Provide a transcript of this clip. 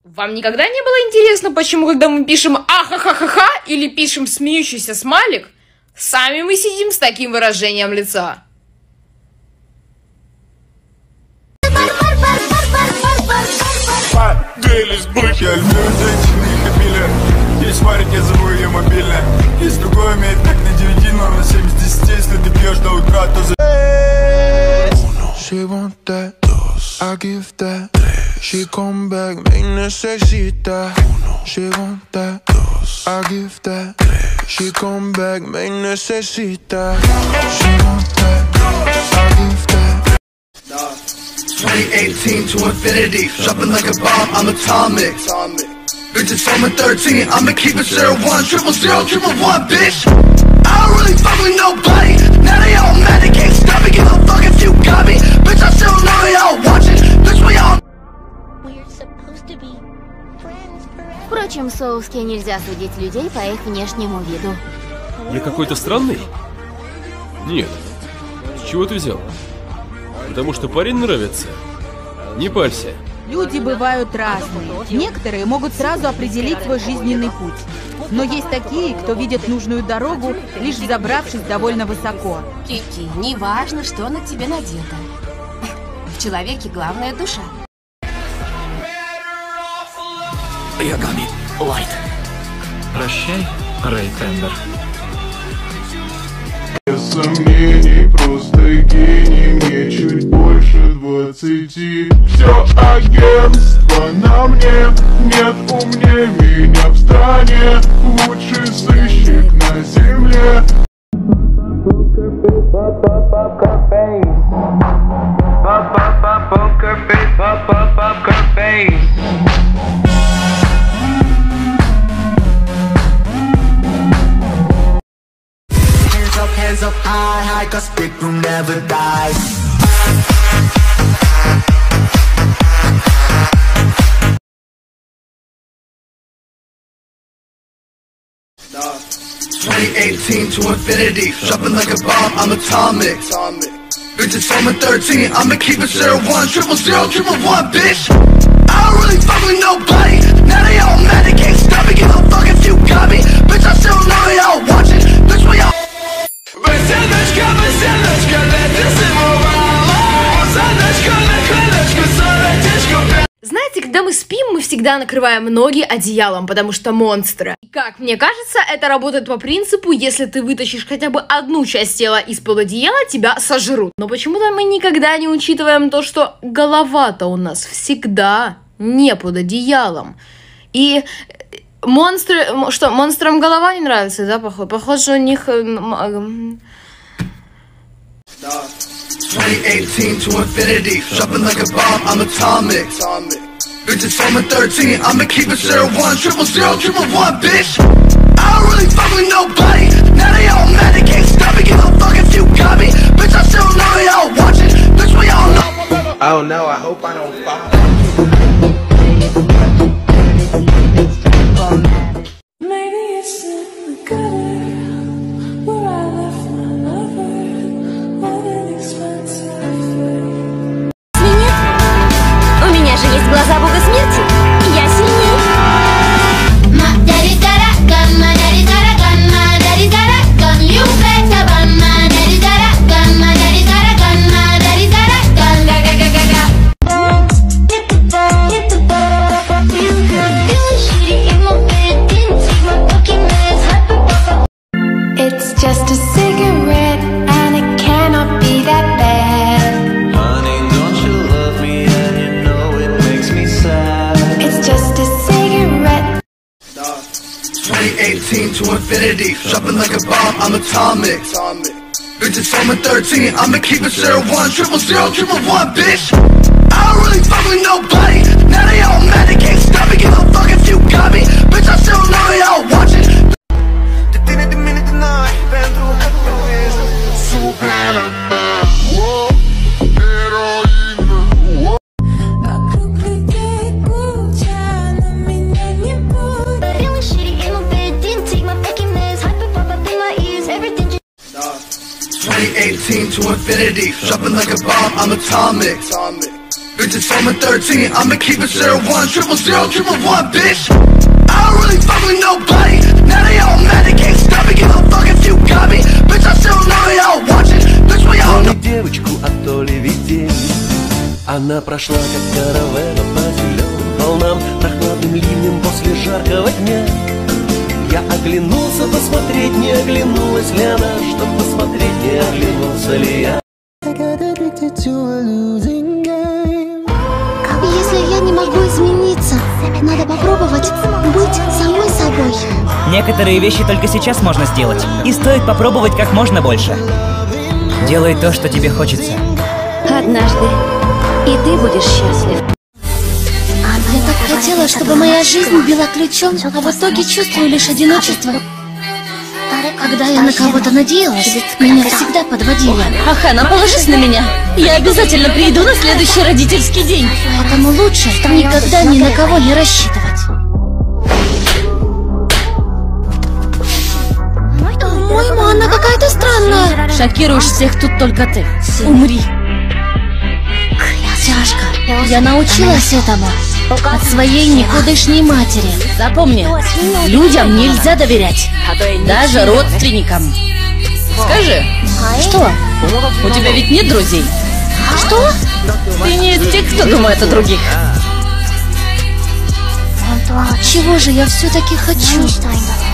Вам никогда не было интересно, почему, когда мы пишем ахахахаха или пишем смеющийся смайлик, сами мы сидим с таким выражением лица? Есть парень, я зову ее мобильно. Есть другой, умеет как на 9, но на 7 из 10. Если ты пьешь до утра, то за... She want that, I give that. She come back, me necesita. She want that, I give that. She come back, me necesita. She want that, I give that. 2018 to infinity, dropping like a bomb, I'm atomic. Bitches from 13, I'ma keep it 0-1, 0-0-1, bitch. I don't really fuck with nobody. Now they all mad, they can't stop me. Give a fuck if you got me. Bitch, I still know they all watching. Bitch, we all... We're supposed to be friends forever. Впрочем, Соуски нельзя судить людей по их внешнему виду. Я какой-то странный? Нет. С чего ты взял? Потому что парень нравится? Не парься. Люди бывают разные. Некоторые могут сразу определить свой жизненный путь. Но есть такие, кто видит нужную дорогу, лишь взобравшись довольно высоко. Кики, не важно, что на тебе надето. В человеке главная душа. Прощай, Рэй Тендер. Сомнений, просто гений, мне чуть больше 20. Все агентство на мне, нет умнее меня в стране. Лучший сыщик на земле. Hands up high, high, cause big room never dies. Nah. 2018 to infinity, dropping like a bomb, I'm atomic. Bitches from 13, I'ma keep it 0-1, 0-0-1, bitch. I don't really fuck with nobody. Now they all mad, they can't stop me. Give a fuck if you got me. Bitch, I still know they all watching. Bitch, we all... Знаете, когда мы спим, мы всегда накрываем ноги одеялом, потому что монстры. И как мне кажется, это работает по принципу, если ты вытащишь хотя бы одну часть тела из-под одеяла, тебя сожрут. Но почему-то мы никогда не учитываем то, что голова-то у нас всегда не под одеялом. И монстры... Что, монстрам голова не нравится, да, похоже, у них... 2018 to infinity, dropping like a bomb, I'm atomic. Bitches from 13, I'ma keep it 0-1, 0-0-1, bitch. I don't really fuck with nobody. Now they all mad, they can't stop me. Give a fuck if you got me. Bitch, I still know they all watching. Bitch, we all know. Oh no, I hope I don't fall. Maybe it's in the gutter where I left my lover on an expensive flight. У меня же есть глаза бога смерти. Я сильней. My daddy's got a gun, my daddy's got a gun, my daddy's got a gun. You better run, my daddy's got a gun, my daddy's got a gun, my daddy's got a gun. Ga ga ga ga ga. Hit the ball, hit the ball. Feeling good, feeling shitty in my bed. Didn't take my fucking meds. It's just a cigarette and it cannot be that bad. Honey, don't you love me and you know it makes me sad. It's just a cigarette. 2018 to infinity, dropping like a bomb, I'm atomic. Bitches from 13, I'ma keep it 0-1, 0-0-1, bitch. I don't really fuck with nobody. Now they all mad, they can't stop me. Give a fuck if you got me. Bitch, I still know they all watching. Вокруг людей куча, но меня не будет. Feeling shitty in my bed. Didn't take my fucking meds. Hyper pop up in my ears. Everything just... 2018 to infinity, dropping like a bomb, I'm atomic. Bitches from a 13, I'ma keep it 01, 000, 111, bitch. I don't really fuck with nobody. Now they all mad, they can't stop me. Give a fuck if you got me. Bitch, I still know they all watching. Bitch, we all know. Девочку от то ли виденье. Она прошла, как каравелла по зеленым волнам, прохладным ливнем после жаркого дня. Я оглянулся посмотреть, не оглянулась ли она, чтоб посмотреть, не оглянулся ли я. Если я не могу измениться, надо попробовать быть самой собой. Некоторые вещи только сейчас можно сделать, и стоит попробовать как можно больше. Делай то, что тебе хочется. Однажды и ты будешь счастлив. Я так хотела, чтобы моя жизнь била ключом, а в итоге чувствую лишь одиночество. Когда я на кого-то надеялась, меня всегда подводили. Ахана, положись на меня. Я обязательно приду на следующий родительский день. Поэтому лучше никогда ни на кого не рассчитывать. По-моему, она какая-то странная. Шокируешь всех тут только ты. Умри. Тяжко. Я научилась этому от своей никудышней матери. Запомни, людям нельзя доверять. Даже родственникам. Скажи, Что? у тебя ведь нет друзей? Что? Ты не из тех, кто думает о других. Чего же я все-таки хочу?